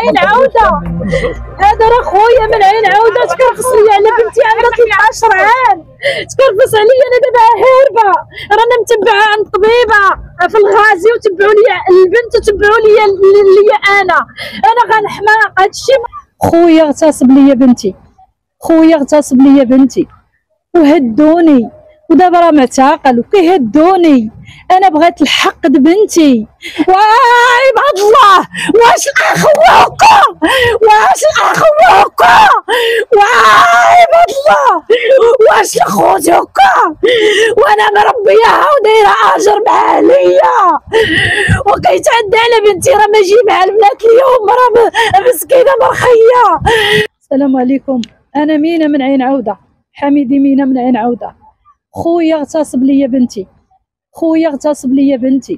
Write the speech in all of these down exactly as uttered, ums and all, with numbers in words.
عين عوده. هذا راه خويا من عين عوده تكرفص لي على بنتي عندها ثلاثة عشر عام، تكرفص عليا انا دابا هاربه. رانا متبعه عند طبيبه في الغازي وتبعوا لي البنت وتبعوا لي ليا انا انا غنحماق. هادشي خويا اغتصب ليا بنتي، خويا اغتصب ليا بنتي وهدوني، ودابا راه معتقل وكيهدوني. انا بغيت الحق بنتي. واي عباد الله، واش اخوكا، واش اخوكا، واي عباد الله، واش خوتوكا، وانا مربياها ودايره اجر مع عليا وكيتعدى على بنتي. راه ماشي مع البنات اليوم، راه مسكينه مرخيه. السلام عليكم، انا مينا من عين عوده، حميدي مينا من عين عوده. خويا اغتصب ليا بنتي، خويا اغتصب ليا بنتي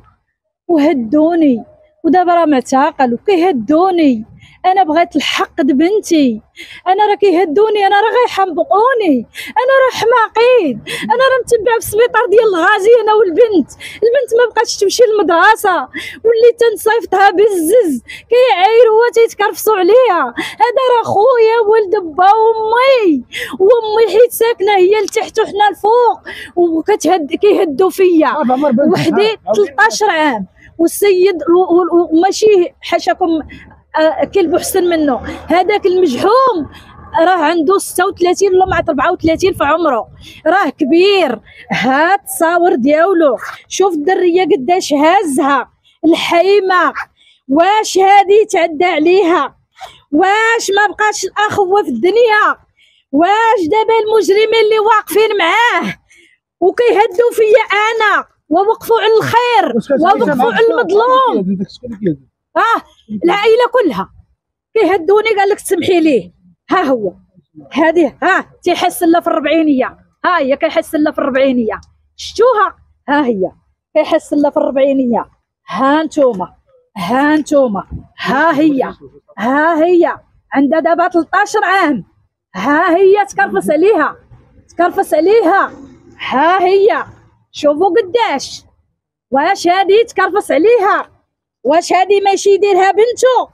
وهدوني، ودابا راه معتقل وكيهدوني. انا بغيت الحق بنتي. انا راه كيهدوني، انا راه غيحمقوني، انا راه حماقين. انا راه متبعه في السبيطار ديال الغازي انا والبنت. البنت ما بقاتش تمشي للمدرسه، وليت تنصيفطها بالزز، كيعايروها تيتكرفصوا عليها. هذا راه خويا ولد با امي، وامي حيت ساكنه هي لتحت وحنا الفوق، وكتهد كيهدوا فيا وحدي ثلاثة عشر عام. والسيد وماشي حاشاكم آه كلب احسن منه، هذاك المجحوم راه عنده ستة وثلاثين ولا مع أربعة وثلاثين في عمره، راه كبير. هاد التصاور ديالو، شوف الدريه قداش هازها الحيمه. واش هادي تعدى عليها؟ واش ما بقاش الاخوه في الدنيا؟ واش دابا المجرمين اللي واقفين معاه وكيهدوا فيا انا ووقفوا على الخير ووقفوا على المظلوم؟ اه العائله كلها كيهدوني. قال لك تسمحي ليه، ها هو هذه ها تيحس لها في الربعينيه، ها هي كيحس لها في الربعينيه، شفتوها؟ ها هي كيحس لها في الربعينيه. ها نتوما، ها نتوما، ها هي، ها هي عندها دابا ثلاثة عشر عام، ها هي تكرفس عليها، تكرفس عليها. ها هي شوفوا قداش. واش هادي تكرفس عليها؟ واش هادي ماشي يديرها بنتو؟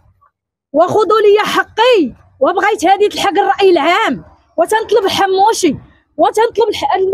وخذوا لي حقي. وبغيت هادي تلحق الراي العام، وتنطلب الحموشي، وتنطلب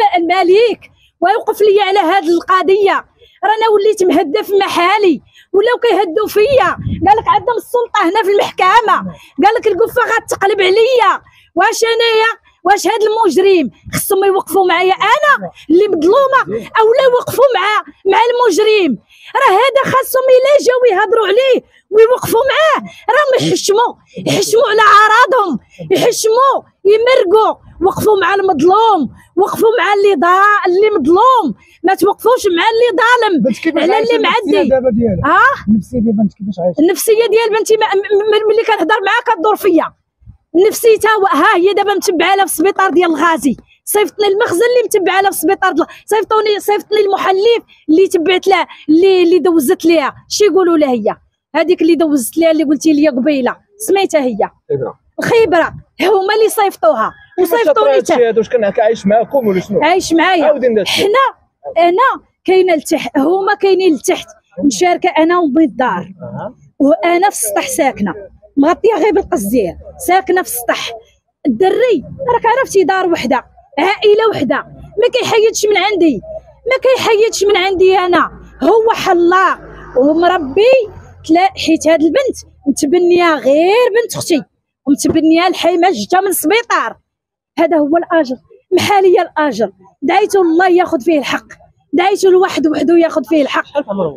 الملك ويوقف لي على هذه القضيه. رانا وليت مهده في محالي، ولاو كيهدوا فيا. قال لك عندهم السلطه هنا في المحكمه، قال لك القفه غتقلب عليا. واش انايا، واش هاد المجرم خصهم يوقفوا معايا انا اللي مظلومه، او لا يوقفوا مع مع المجرم؟ راه هذا خاصهم الا جاو يهضروا عليه ويوقفوا معاه، راهم يحشموا يحشموا على اعراضهم، يحشموا يمرقوا. وقفوا مع المظلوم، وقفوا مع اللي ضا اللي مظلوم، ما توقفوش مع اللي ظالم على اللي معدي. ها النفسيه ديال بنتك كيفاش عايشه؟ النفسيه ديال بنتي ملي كنهضر معاها كدور فيا نفسيتها. ها هي دابا متبعه لها في السبيطار ديال الغازي، صيفطني المخزن اللي متبعه لها في السبيطار، صيفطوني صيفطني المحلف اللي تبعت له اللي اللي دوزت ليها. شي يقولوا لها هي هذيك اللي دوزت ليها اللي قلتي لي قبيله سميتها هي الخيبره، هما اللي صيفطوها وصيفطوني حتى. واش كان عايش معاكم ولا شنو؟ عايش معايا حنا، انا كاينه لتحت، هما كاينين لتحت، مشاركه انا وبيت الدار. وانا في السطح ساكنه مغطيه غير بالقزير، ساكنه في السطح. الدري راك عرفتي دار وحده، عائله وحده، ما كيحيدش من عندي، ما كيحيدش من عندي انا. هو حلاق ومربي تلا، حيت هاد البنت متبنيه غير بنت اختي ومتبنيه الحيمه جتا من السبيطار. هذا هو الاجر، محاليه الاجر. دعيتو الله ياخذ فيه الحق، دعيتو الواحد وحده ياخذ فيه الحق.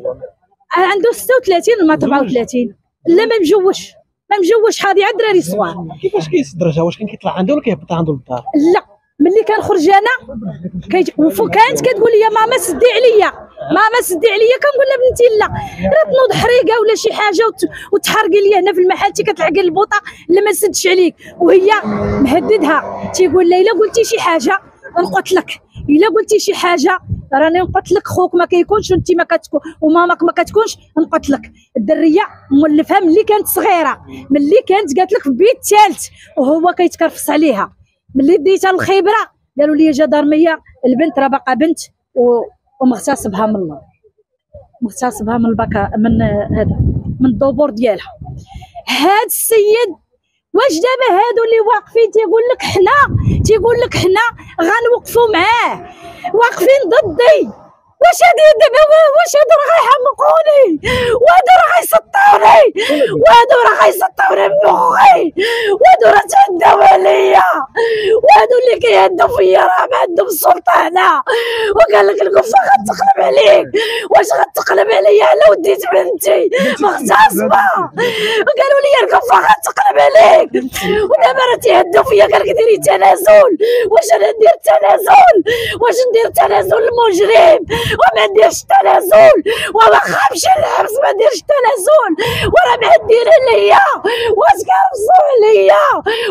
عنده ستة وثلاثين ولا أربعة وثلاثين، لا ما مجوش، ما مجوش حاضي عاد دراري صغار. كيفاش كيصدرجها؟ واش كان كيطلع عنده ولا كيهبط عنده للدار؟ لا ملي كنخرج انا كيجي كانت كتقول لي ماما سدي عليا، ماما سدي عليا، كنقول لها بنتي لا، راه تنوض حريقه ولا شي حاجه وتحرقي لي هنا في المحل، تي كتلحقي البوطه لا ما سدش عليك. وهي مهددها تيقول لها الا قلتي شي حاجه نقتلك، الا قلتي شي حاجه راني نقتلك، خوك ما كيكونش وانت ما كتكون وماماك ما كتكونش نقتلك. الدريه مولفها ملي كانت صغيره، ملي كانت قالت لك في بيت ثالث وهو كيتكرفص عليها. ملي ديتها للخيبره قالوا لي جدارميه البنت راه باقا بنت ومغتصبها من الله، مغتصبها من البكا من هذا من الدبور ديالها. هاد السيد واش دابا هادو اللي واقفين تيقول لك حنا تيقول لك حنا غنوقفوا معاه واقفين ضدي، واش هادي دابا واش هادو راه غيحمقوني وهادو راه غيسطوني وهادو راه غيسطوني بمخي وهادو راه تهداو عليا وهادو اللي كيهدوا فيا راه ما عندهم السلطانه وقال لك الكفه غتقلب عليك، واش غتقلب عليا على وديت بنتي مغتصبه وقالوا لي الكفه غتقلب عليك ودابا راه تيهدوا فيا قال لك ديري تنازل، واش انا ندير تنازل واش ندير تنازل المجرم وما نديرش تنازل وما خافش الحبس ما نديرش تنازل وراه معدين عليا واش كيرفصوا عليا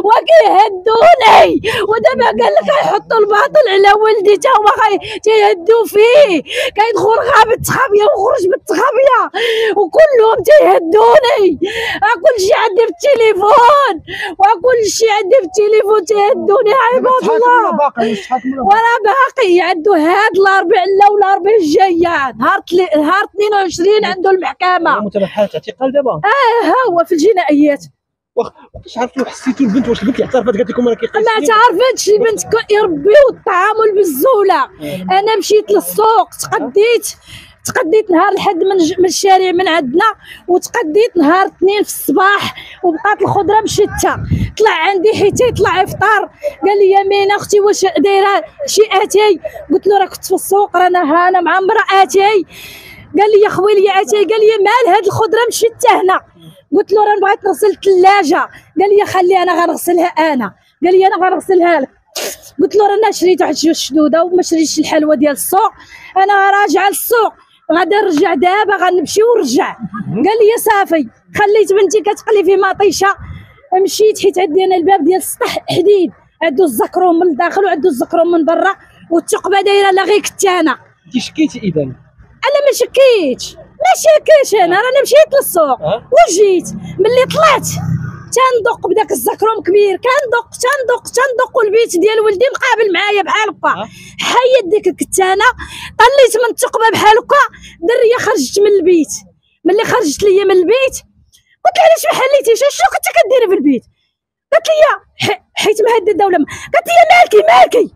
وكيهدوني ودابا قال لك غيحطوا الباطل على ولدي تا هما تيهدوا فيه كيدخل غاب التخابيه وخرج بالتخابيه وكلهم تيهدوني كلشي عندي في التليفون وكلشي عندي في التليفون تيهدوني عباد الله وراه باقي عنده هاد الاربع لا ولا الاربع الجايه نهار نهار اثنين وعشرين عنده المحكمه متابعات اعتقال دابا. اه ها هو في الجنائيات. واش عرفتوا حسيتوا البنت واش البنت اعترفت قالت لكم راه كيقيس؟ ما تعرفتش البنت يربيو الطعامل بالزوله. انا مشيت للسوق تقديت تقديت نهار الحد من, من الشارع من عندنا وتقديت نهار اثنين في الصباح وبقات الخضره مشتة. طلع عندي حتى يطلع افطار قال لي يمين اختي واش دايره شي اتاي؟ قلت له راه كنت في السوق رانا هانا مع امراه اتاي. قال لي يا خويلي اتاي قال لي مال هاد الخضره مشتة هنا؟ قلت له راه بغيت نغسل الثلاجه. قال لي خلي انا غنغسلها انا. قال لي انا غنغسلها لك. قلت له رانا شريت واحد جوج شدوده وما شريتش الحلوه ديال السوق انا راجعه للسوق غادي نرجع دابا غنمشي ونرجع. قال لي صافي خليت بنتي كتقلي في مطيشه مشيت حيت عندي انا الباب ديال السطح حديد عندو الزكروم من الداخل وعندو الزكروم من برا والثقبه دايره لا غير كنت انا. انت شكيتي اذا؟ انا ما شكيتش ما شكيتش انا راني مشيت للسوق وجيت ملي طلعت تندق بداك الزكروم كبير كندق تندق تندق والبيت ديال ولدي مقابل معايا بحال هكا. حيد ديك الكتانه طليت من الثقبه بحال هكا دريه خرجت من البيت. ملي خرجت ليا من البيت قلت لها علاش ما حليتيش شنو كنتي كديري في البيت؟ قالت لي حيت مهدده ولا قالت لي مالكي مالكي.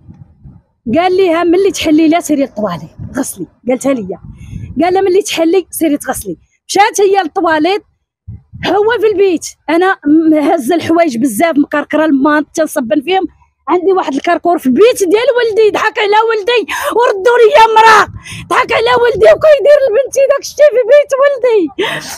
قال ليها ملي تحلي لا سيري للطواليت غسلي. قالتها ليا قال لها ملي تحلي سيري تغسلي. مشات هي للطواليت هو في البيت انا هزه الحوايج بزاف مكركره الماط تنصبن فيهم عندي واحد الكركور في البيت ديال ولدي ضحك على ولدي وردوا لي مراه ضحك على ولدي وكيدير لبنتي داك الشيء في بيت ولدي.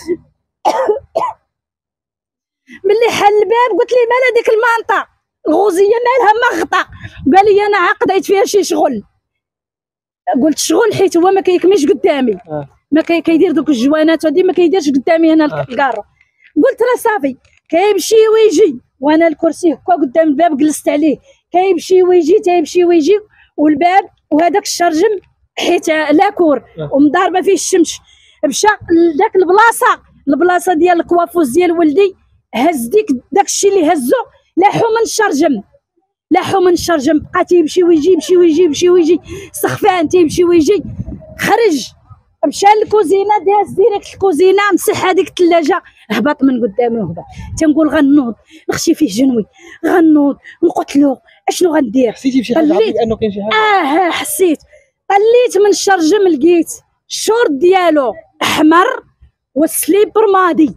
ملي حل الباب قلت لي مال هذيك المانطه الغوزيه مالها مغطى؟ قال لي انا عقديت فيها شي شغل. قلت شغل حيت هو ما كيكميش قدامي ما كيدير دوك الجوانات هادي ما كيديرش قدامي هنا الكارو. قلت له صافي كيمشي ويجي وانا الكرسي هكا قدام الباب جلست عليه كيمشي ويجي تيمشي ويجي والباب وهذاك الشرجم حيت لاكور ومضاربه فيه الشمس مشى لذاك البلاصه البلاصه ديال الكوافوس ديال ولدي هز ديك داك الشيء اللي هزو لاحو من الشرجم لاحو من الشرجم بقى تيمشي ويجي يمشي ويجي يمشي ويجي سخفان تيمشي ويجي خرج مشى للكوزينه داز ديريكت الكوزينه مسح هذيك الثلاجه هبط من قدامي وهبط تنقول غنوض نخشي فيه جنوي غنوض نقتلو اشنو غندير. حسيتي بشي حاجه عرفتي انه كاين شي حاجه؟ اه حسيت طليت من الشرجم لقيت الشورت ديالو احمر والسليبر ماضي.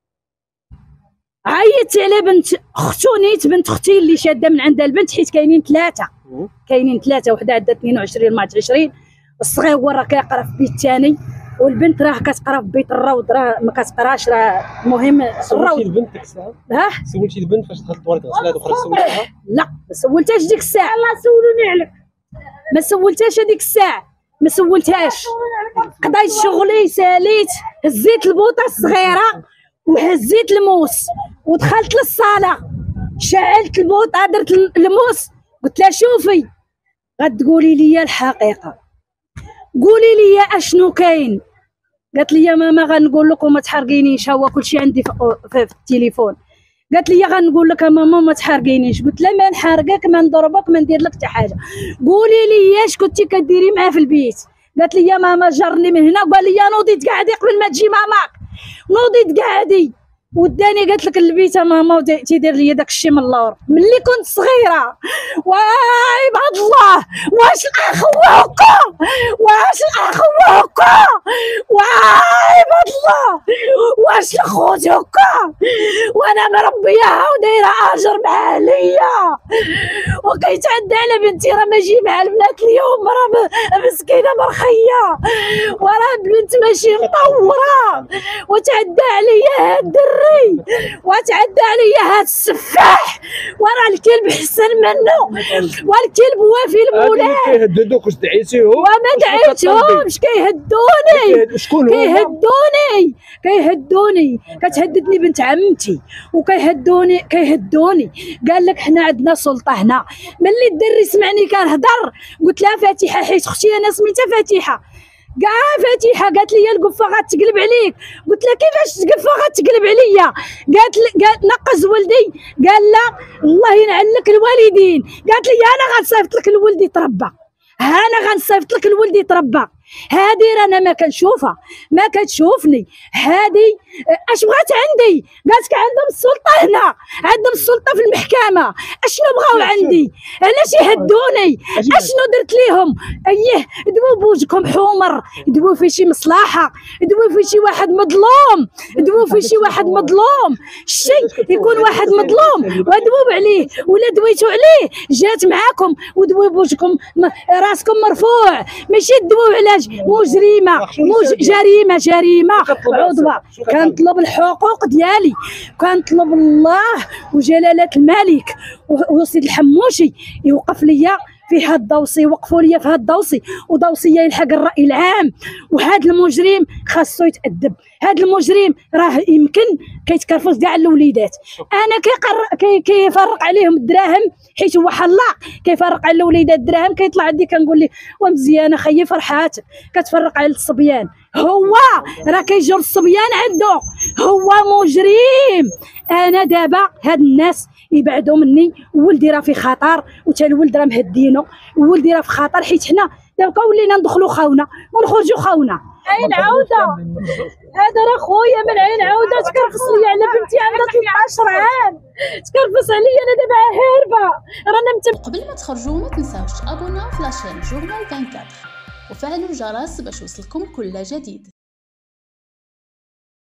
عيطت على بنت اختو نيت بنت اختي اللي شاده من عندها البنت حيت كاينين ثلاثه كاينين ثلاثه وحده عندها اثنين وعشرين مع عشرين الصغير هو راه كيقرا في بيت ثاني والبنت راه كتقرا في بيت الروض راه ما كتقراش راه المهم الروض. سولتي البنت ديك الساعه؟ ها سولتي البنت فاش دخلت الطواليت غسلات وخرجت سولتيها؟ لا ما سولتهاش ديك الساعه. الله سولوني عليك ما سولتهاش هذيك الساعه ما سولتهاش. قضيت شغلي ساليت هزيت البوطه الصغيره وهزيت الموس ودخلت للصاله شعلت البوطه درت الموس قلت لها شوفي غتقولي لي الحقيقه قولي لي اشنو كاين. قالت لي يا ماما غنقول لك وما تحرقينيش هو كلشي عندي في, في, في التليفون. قالت لي غنقول لك ماما ما تحرقينيش. قلت لها ما نحرقك ما نضربك ما ندير لك حتى حاجه قولي لي اش كنتي كديري معاه في البيت. قالت لي يا ماما جرني من هنا قال لي نوضي تقعدي قبل ما تجي ماماك نوضي تقعدي وداني قالت لك البيت ماما تيدير لي داك الشيء من اللور ملي كنت صغيره. واي بعد الله واش الاخوكا واش الاخوكا واي بعد الله واش الخوت هكا وانا مربياها ودايره اجر مع ليا وكيتعدى على بنتي راه ماشي مع البنات اليوم راه مسكينه مرخيه وراه البنت ماشي مطوره وتعدى عليا هاد الدري وتعدى عليا هاد السفاح وراه الكلب حسن منه والكلب وافي المولاه. كيهددوك واش دعيتيهم؟ وما دعيتهمش كيهدوني شكون كيهدوني كيهدوني كتهددني بنت عمتي وكيهدوني كيهدوني قال لك حنا عندنا سلطه هنا. ملي الدري سمعني كنهضر قلت لها فاتحه حيت اختي انا سميتها فاتحه كاع فاتحه قالت لي القفه غتقلب عليك. قلت لها كيفاش القفه غتقلب عليا؟ قالت لي قالت نقز ولدي قال لا الله ينعل لك الوالدين. قالت لي انا غنصيفط لك الولد يتربى انا غنصيفط لك الولد يتربى. هادي رانا ما كنشوفها ما كتشوفني هادي اش بغات عندي؟ قالت عندهم السلطه هنا عندهم السلطه في المحكمه اشنو بغاو عندي؟ علاش يهدوني؟ اشنو درت ليهم؟ اييه دبوا بوجهكم حمر دبوا في شي مصلحه دبوا في شي واحد مظلوم دبوا في شي واحد مظلوم الشيء يكون واحد مظلوم ودبوا عليه ولا دويتوا عليه جات معاكم ودبوا بوجهكم راسكم مرفوع ماشي دبوا على مجرمه مج... جريمه جريمه عضوه. كنطلب الحقوق ديالي كنطلب الله وجلاله الملك وسيد الحموشي يوقف ليا في هاد الدوسي يوقفوا ليا في هاد الدوسي ودوسيه يلحق الراي العام. وهذا المجرم خاصو يتأدب. هذا المجرم راه يمكن كيتكرفص كاع الوليدات. انا كيقر كي كيفرق عليهم الدراهم حيت هو حلاق كيفرق على الوليدات الدراهم كيطلع عندي كنقول ليه ومزيانه خيي فرحاتك كتفرق على الصبيان. هو راه كيجر الصبيان عنده هو مجرم. انا دابا هاد الناس يبعدوا مني ولدي راه في خطر وتا الولد راه مهدينو ولدي راه في خطر حيت حنا دابا ولينا ندخلوا خاونا ونخرجوا خاونا. عين عوده هذا راه خويا من عين عوده تكرفص لي على بنتي عندها ثلاثة عشر عام تكرفص عليا انا دابا هاربه رانا متب... قبل ما تخرجوا ما تنساوش تابوناو في لاشين جورنال أربعة وعشرين وفعلوا الجرس باش يوصلكم كل جديد.